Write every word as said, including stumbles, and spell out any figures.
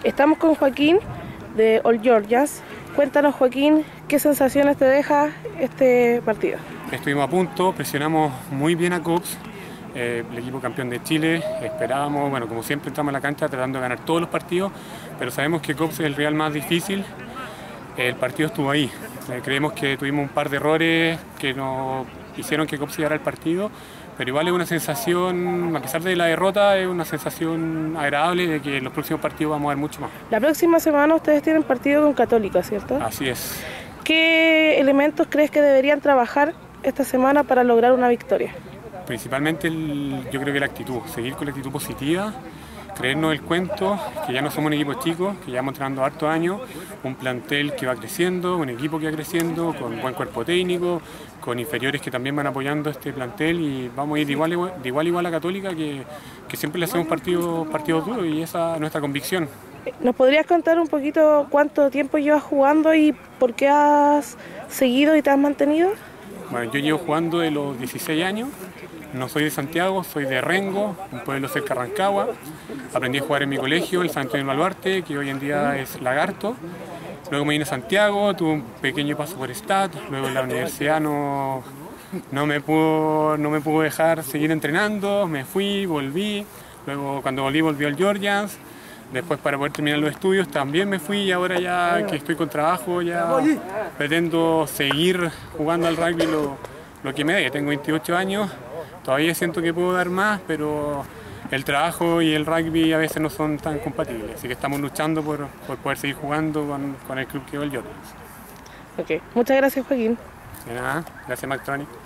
Estamos con Joaquín de All Georgians. Cuéntanos, Joaquín, ¿qué sensaciones te deja este partido? Estuvimos a punto, presionamos muy bien a Cops, eh, el equipo campeón de Chile. Esperábamos, bueno, como siempre entramos a la cancha tratando de ganar todos los partidos, pero sabemos que Cops es el rival más difícil. El partido estuvo ahí. Eh, creemos que tuvimos un par de errores que nos hicieron que Cops llegara al partido, pero igual es una sensación, a pesar de la derrota, es una sensación agradable de que en los próximos partidos vamos a ver mucho más. La próxima semana ustedes tienen partido con Católica, ¿cierto? Así es. ¿Qué elementos crees que deberían trabajar esta semana para lograr una victoria? Principalmente el, yo creo que la actitud, seguir con la actitud positiva, creernos el cuento, que ya no somos un equipo chico, que ya vamos entrenando hartos años, un plantel que va creciendo, un equipo que va creciendo, con buen cuerpo técnico, con inferiores que también van apoyando este plantel y vamos a ir de igual, igual, de igual, igual a Católica, que, que siempre le hacemos partidos, partidos duros y esa es nuestra convicción. ¿Nos podrías contar un poquito cuánto tiempo llevas jugando y por qué has seguido y te has mantenido? Bueno, yo llevo jugando de los dieciséis años. No soy de Santiago, soy de Rengo, un pueblo cerca de Rancagua. Aprendí a jugar en mi colegio, el San Antonio del Baluarte, que hoy en día es Lagarto. Luego me vine a Santiago, tuve un pequeño paso por Stat. Luego en la universidad no, no, me pudo, no me pudo dejar seguir entrenando. Me fui, volví. Luego cuando volví, volví al Georgians. Después, para poder terminar los estudios, también me fui y ahora ya que estoy con trabajo, ya pretendo seguir jugando al rugby lo, lo que me dé. Tengo veintiocho años. Todavía siento que puedo dar más, pero el trabajo y el rugby a veces no son tan compatibles. Así que estamos luchando por, por poder seguir jugando con, con el club que es el Georgians. Ok, muchas gracias, Joaquín. De nada, gracias, Mactronic.